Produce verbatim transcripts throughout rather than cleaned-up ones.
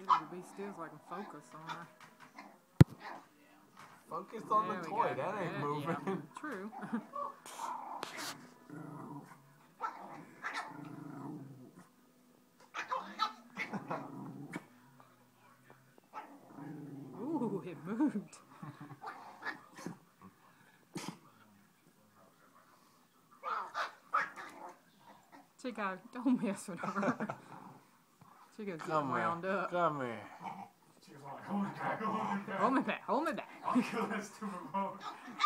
her to be still so I can focus on her. Focus on there the toy, go. That ain't yeah, moving. Yeah, true. Ooh, it moved. Chico, don't mess with her. Chico's getting wound up. Come here. Chico's like, hold me back, hold me back. Hold me back, hold me back. I'll kill that stupid remote.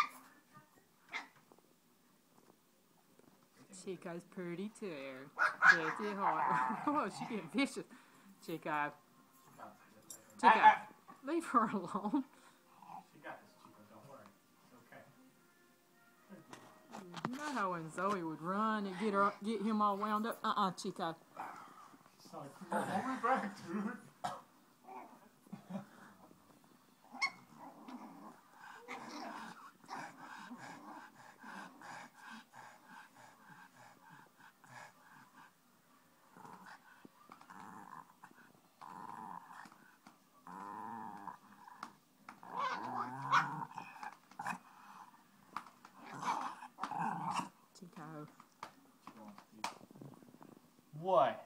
Chico's pretty too. Pretty hard. Oh, she's getting vicious. Chico. Chico, leave her alone. She got this, Chico. Don't worry. It's okay. You know how when Zoe would run and get her, get him all wound up? Uh-uh, Chico. She's like, hold me back, dude. Chico. What?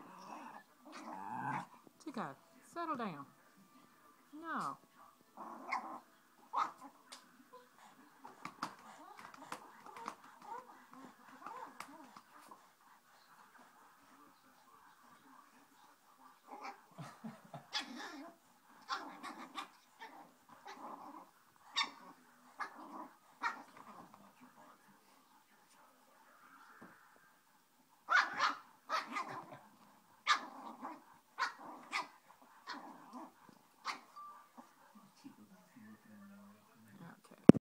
Chico, settle down. No.